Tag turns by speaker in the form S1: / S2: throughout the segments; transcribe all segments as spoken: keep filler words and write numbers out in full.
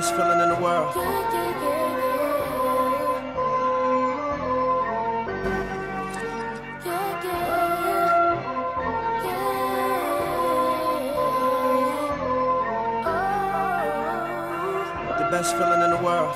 S1: best feeling in the world. The best feeling in the world.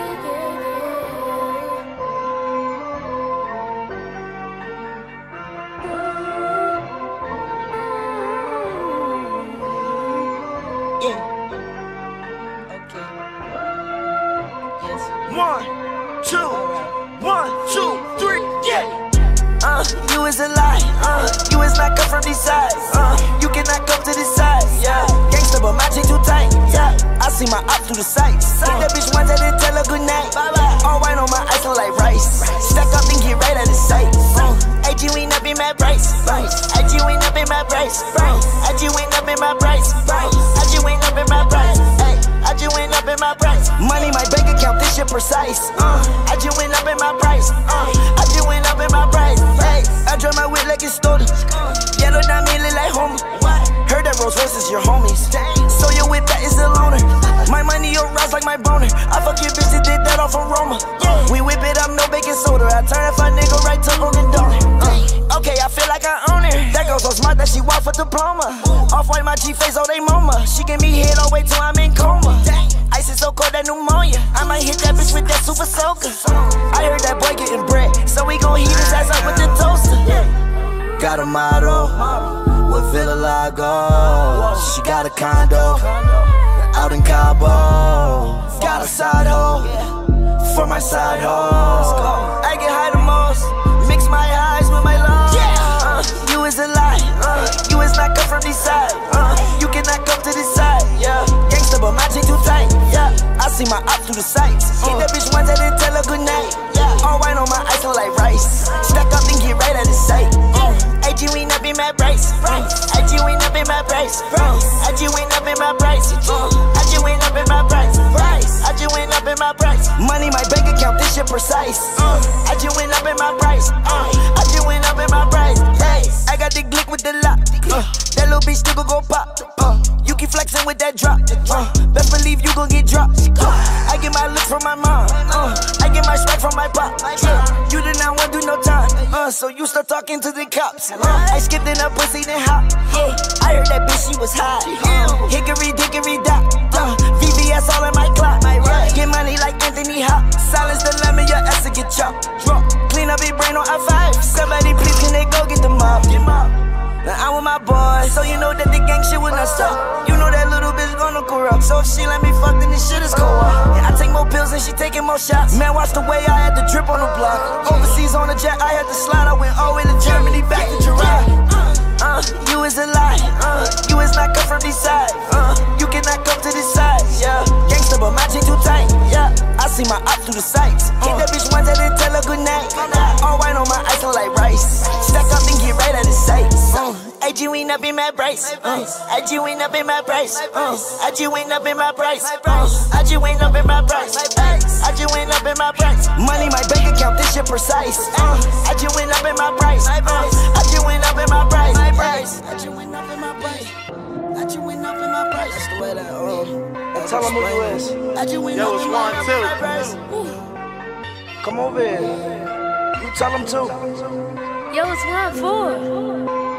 S1: One, two, one, two, three, yeah.
S2: Uh, you is a lie, uh, you is not come from these sides, uh, you cannot come to this side, yeah. Gangsta but my chain too tight, yeah. I see my op through the sights, hit that bitch once, I didn't tell her good night, bye-bye. All white on my ice look like rice, stack up and get right out of sight, uh, A G went up in my price, A G went up in my price, A G went up in my price, A G went up in my price, ay, I just went up in my price. Money, my bank account, this shit precise. Uh, I just went up in my price. Uh, I just went up in my price. Hey, I drive my whip like it's stolen. Yellow diamond look like Homer. Heard that Rolls Royce is your homies. So your whip that is the loaner. My money your rise like my boner. I fuck your bitch and did that off aroma. We whip it up, no baking soda. I turn if a nigga right to Hogan Donor. Uh, okay, I feel like I own it. That girl so smart that she walk for diploma. Off white my G face, oh they mama. She give me head all the way till I'm in coma. Ice is so cold that pneumonia. I might hit that bitch with that super soaker. I heard that boy getting bread, so we gon' heat his ass up with the toaster. Got a model with Villa Lago. She got a condo out in Cabo. Got a side hoe for my side hoe. I get high the most, mix my highs with my lows. Uh, you is a lie, uh, you is not come from this side. Uh, you cannot come to this side, yeah. Gangsta but my chain too tight, yeah. I see my op through the sights. Hit that bitch once, I didn't tell her good night, yeah. All white on my ice look like rice. Stack up and get right out of sight. A G went up in my price. A G went up in my price. A G went up in my price. I just went up in my price. I just went up in my price. Money, my bank account, this shit precise. I just went up in my price. I just went up in my price. Hey, I got the glick with the lock. That little bitch still gon' go pop. You keep flexing with that drop. Best believe you gon' get dropped. I get my look from my mom. I get my swag from my pop. You did not want to do no time. So you start talking to the cops. I skipped in her pussy then hop. I heard that bitch she was hot. Hickory dickory dock. V V S all in my clock. Get money like Anthony Hop. Silence the lemon, your ass to get chopped. Clean up your brain on I five. Somebody please can they go get the mob? Now I'm with my boys, so you know that the gang shit will not stop. You know that little bitch gonna corrupt, so if she let me fuck, then this shit is co-op. Yeah, I take more pills and she taking more shots. Man, watch the way I had to drip on the block. Overseas on the jet, I had to slide. I went all the way to Germany, back to Giraffe. Uh, you is a lie, uh, you is not come from this side. Uh, you cannot come to this side, yeah. Gangsta but my chain too tight, yeah. I see my op through the sights. Hit that bitch once, I didn't tell her good night. All white on my ice look like rice. Stack up and get right out of sight. Uh, A G went up in my price. Uh, A G went up in my price. Uh, A G went up in my price. Uh, I just went up in my price. I just went up in my price. Money, my bank account, this shit precise. Uh, I just went up in my price. Uh, I just went up in my price. I just went up in my price. I just went up in my price. That's the way that um.
S1: Tell them who you is.
S2: I just went
S1: Yo,
S2: up
S1: it's
S2: in
S1: one,
S2: my
S1: two.
S2: price.
S1: Come over here. You tell them too.
S3: Yo, it's one four.